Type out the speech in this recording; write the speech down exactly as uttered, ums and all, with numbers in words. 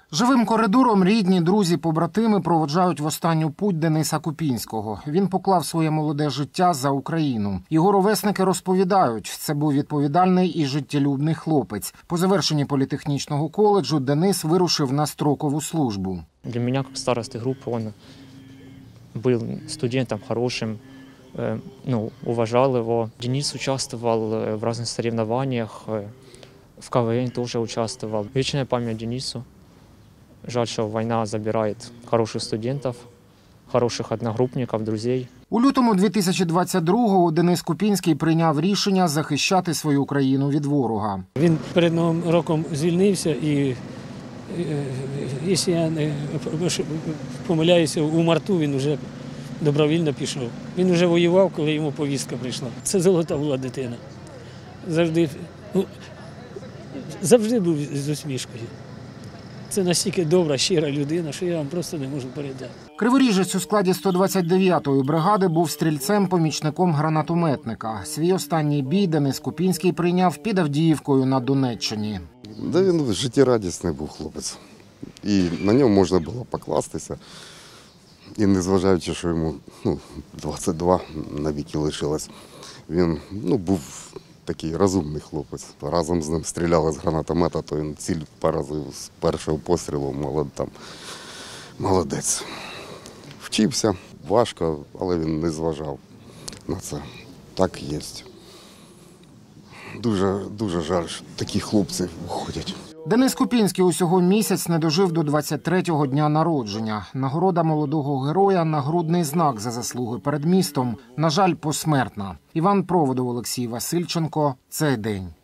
Живим коридором рідні, друзі, побратими проводжають в останню путь Дениса Купінського. Він поклав своє молоде життя за Україну. Його ровесники розповідають, це був відповідальний і життєлюбний хлопець. По завершенні політехнічного коледжу Денис вирушив на строкову службу. Для меня, как старосты группы, он был студентом хорошим, ну, уважал его. Денис участвовал в разных соревнованиях, в КВН тоже участвовал. Вечная память Денису. Жаль, що війна забирає хороших студентів, хороших одногрупників, друзів. У лютому дві тисячі двадцять другого Денис Купінський прийняв рішення захищати свою країну від ворога. Він перед Новим роком звільнився і, якщо я не помиляюся, у марту він вже добровільно пішов. Він вже воював, коли йому повістка прийшла. Це золота була дитина. Завжди, ну, завжди був з усмішкою. Це настільки добра, щира людина, що я вам просто не можу передати. Криворіжець у складі сто двадцять дев'ятої бригади був стрільцем-помічником гранатометника. Свій останній бій Денис Купінський прийняв під Авдіївкою на Донеччині. Да, він життєрадісний був хлопець. І на нього можна було покластися. І незважаючи, що йому ну, двадцять два навіки лишилось, він ну, був такий розумний хлопець. Разом з ним стріляли з гранатомета, то він ціль поразив з першого пострілу, молод, там, молодець. Вчився, важко, але він не зважав на це. Так є. Дуже, дуже жаль, що такі хлопці виходять. Денис Купінський усього місяць не дожив до двадцять третього дня народження. Нагорода молодого героя – нагрудний знак за заслуги перед містом. На жаль, посмертна. Іван Проводов, Олексій Васильченко. Цей день.